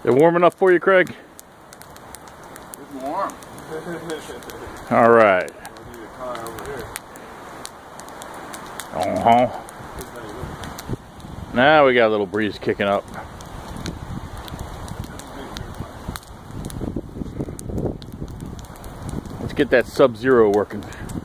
They're warm enough for you, Craig? It's warm. All right. I need a car over here. Now we got a little breeze kicking up. Let's get that Sub-Zero working.